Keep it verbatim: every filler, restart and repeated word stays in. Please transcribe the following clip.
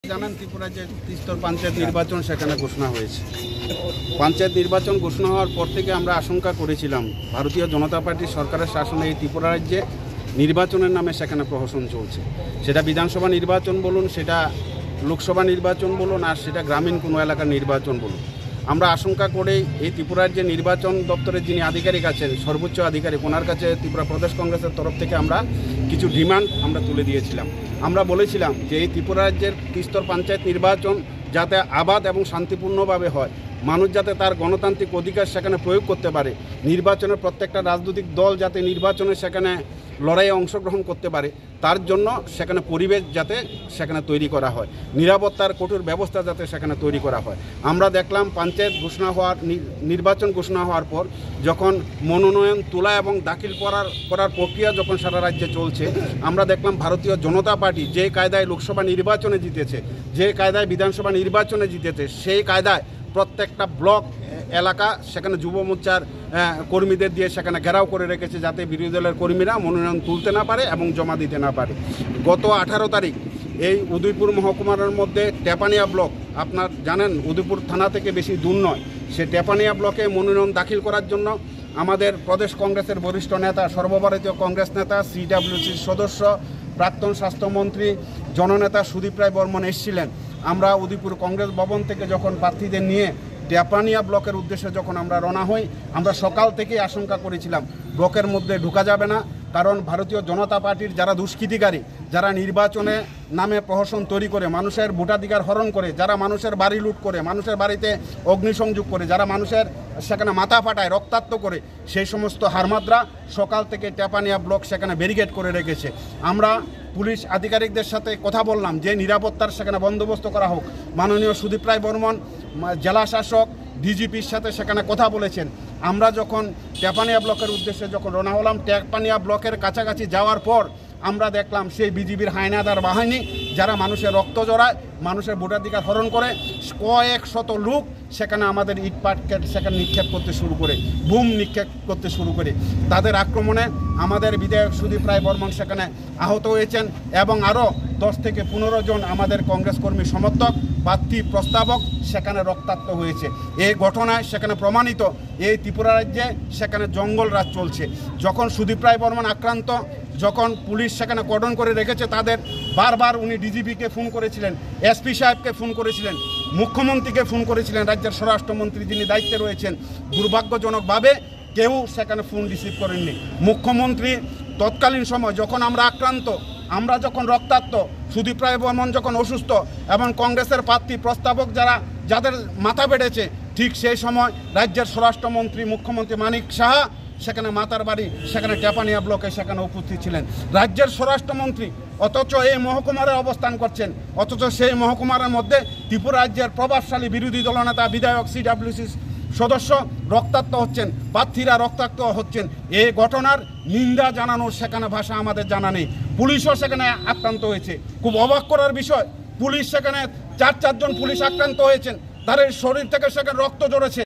জানেন ত্রিপুরা যে ত্রিস্তর পঞ্চায়েত নির্বাচন সেখানে ঘোষণা হয়েছে। পঞ্চায়েত নির্বাচন ঘোষণা হওয়ার পর থেকে আমরা আশঙ্কা করেছিলাম ভারতীয় জনতা পার্টির সরকারের শাসনে এই ত্রিপুরা রাজ্যে নির্বাচনের নামে সেখানে প্রহসন চলছে। সেটা বিধানসভা নির্বাচন বলুন, সেটা লোকসভা নির্বাচন বলুন, আর সেটা গ্রামীণ কোনো এলাকার নির্বাচন বলুন। আমরা আশঙ্কা করেই এই ত্রিপুরার যে নির্বাচন দপ্তরের যিনি আধিকারিক আছেন, সর্বোচ্চ আধিকারিক, ওনার কাছে ত্রিপুরা প্রদেশ কংগ্রেসের তরফ থেকে আমরা কিছু ডিমান্ড আমরা তুলে দিয়েছিলাম। আমরা বলেছিলাম যে এই ত্রিপুরা রাজ্যের ত্রিস্তর পঞ্চায়েত নির্বাচন যাতে আবাদ এবং শান্তিপূর্ণভাবে হয়, মানুষ যাতে তার গণতান্ত্রিক অধিকার সেখানে প্রয়োগ করতে পারে, নির্বাচনের প্রত্যেকটা রাজনৈতিক দল যাতে নির্বাচনে সেখানে লড়াইয়ে অংশগ্রহণ করতে পারে, তার জন্য সেখানে পরিবেশ যাতে সেখানে তৈরি করা হয়, নিরাপত্তার কঠোর ব্যবস্থা যাতে সেখানে তৈরি করা হয়। আমরা দেখলাম পঞ্চায়েত ঘোষণা হওয়ার নির্বাচন ঘোষণা হওয়ার পর যখন মনোনয়ন তোলা এবং দাখিল করার করার প্রক্রিয়া যখন সারা রাজ্যে চলছে, আমরা দেখলাম ভারতীয় জনতা পার্টি যে কায়দায় লোকসভা নির্বাচনে জিতেছে, যে কায়দায় বিধানসভা নির্বাচনে জিতেছে, সেই কায়দায় প্রত্যেকটা ব্লক এলাকা সেখানে যুব মোর্চার কর্মীদের দিয়ে সেখানে ঘেরাও করে রেখেছে যাতে বিরোধী দলের কর্মীরা মনোনয়ন তুলতে না পারে এবং জমা দিতে না পারে। গত আঠারো তারিখ এই উদয়পুর মহকুমার মধ্যে টেপানিয়া ব্লক, আপনার জানেন উদয়পুর থানা থেকে বেশি দূর নয়, সে টেপানিয়া ব্লকে মনোনয়ন দাখিল করার জন্য আমাদের প্রদেশ কংগ্রেসের বরিষ্ঠ নেতা, সর্বভারতীয় কংগ্রেস নেতা, সিডাব্লিউসির সদস্য, প্রাক্তন স্বাস্থ্যমন্ত্রী, জননেতা সুদীপ রায় বর্মন এসেছিলেন। আমরা উদয়পুর কংগ্রেস ভবন থেকে যখন প্রার্থীদের নিয়ে টেপানিয়া ব্লকের উদ্দেশ্যে যখন আমরা রওনা হই, আমরা সকাল থেকেই আশঙ্কা করেছিলাম ব্লকের মধ্যে ঢোকা যাবে না, কারণ ভারতীয় জনতা পার্টির যারা দুষ্কৃতিকারী, যারা নির্বাচনে নামে প্রহসন তৈরি করে, মানুষের ভোটাধিকার হরণ করে, যারা মানুষের বাড়ি লুট করে, মানুষের বাড়িতে অগ্নিসংযোগ করে, যারা মানুষের সেখানে মাথা ফাটায়, রক্তাক্ত করে, সেই সমস্ত হারমাদরা সকাল থেকে টেপানিয়া ব্লক সেখানে ব্যারিকেড করে রেখেছে। আমরা পুলিশ আধিকারিকদের সাথে কথা বললাম যে নিরাপত্তার সেখানে বন্দোবস্ত করা হোক। মাননীয় সুদীপ রায় বর্মন জেলা শাসক ডিজিপির সাথে সেখানে কথা বলেছেন। আমরা যখন টেপানিয়া ব্লকের উদ্দেশ্যে যখন রওনা হলাম, টেপানিয়া ব্লকের কাছাকাছি যাওয়ার পর আমরা দেখলাম সেই বিজিবির হায়নাদার বাহিনী যারা মানুষের রক্ত জড়ায়, মানুষের ভোটাধিকার হরণ করে, কয়েক শত লোক সেখানে আমাদের ইট পাটকেট সেখানে নিক্ষেপ করতে শুরু করে, বুম নিক্ষেপ করতে শুরু করে। তাদের আক্রমণে আমাদের বিধায়ক সুদীপ রায় বর্মন সেখানে আহত হয়েছেন এবং আরও দশ থেকে পনেরো জন আমাদের কংগ্রেস কর্মী সমর্থক, প্রার্থী প্রস্তাবক সেখানে রক্তাক্ত হয়েছে। এই ঘটনায় সেখানে প্রমাণিত এই ত্রিপুরা রাজ্যে সেখানে জঙ্গল রাজ চলছে। যখন সুদীপ রায় বর্মন আক্রান্ত, যখন পুলিশ সেখানে কর্ডন করে রেখেছে তাদের, বারবার উনি ডিজিপিকে ফোন করেছিলেন, এসপি সাহেবকে ফোন করেছিলেন, মুখ্যমন্ত্রীকে ফোন করেছিলেন, রাজ্যের স্বরাষ্ট্রমন্ত্রী যিনি দায়িত্বে রয়েছেন। দুর্ভাগ্যজনকভাবে কেউ সেখানে ফোন রিসিভ করেননি। মুখ্যমন্ত্রী তৎকালীন সময় যখন আমরা আক্রান্ত, আমরা যখন রক্তাক্ত, সুদীপ রায় বর্মন যখন অসুস্থ এবং কংগ্রেসের প্রার্থী প্রস্তাবক যারা যাদের মাথা বেড়েছে, ঠিক সেই সময় রাজ্যের স্বরাষ্ট্রমন্ত্রী মুখ্যমন্ত্রী মানিক সাহা সেখানে মাতার বাড়ি সেখানে টেপানিয়া ব্লকে সেখানে উপস্থিত ছিলেন। রাজ্যের স্বরাষ্ট্রমন্ত্রী অথচ এই মহকুমারে অবস্থান করছেন, অথচ সেই মহকুমার মধ্যে ত্রিপুরা রাজ্যের প্রভাবশালী বিরোধী দলনেতা বিধায়ক সিডাব্লিউসি সদস্য রক্তাক্ত হচ্ছেন, প্রার্থীরা রক্তাক্ত হচ্ছেন। এই ঘটনার নিন্দা জানানোর সেখানে ভাষা আমাদের জানা নেই। পুলিশও সেখানে আক্রান্ত হয়েছে। খুব অবাক করার বিষয়, পুলিশ সেখানে চার চারজন পুলিশ আক্রান্ত হয়েছেন, তাদের শরীর থেকে সেখানে রক্ত ঝরেছে।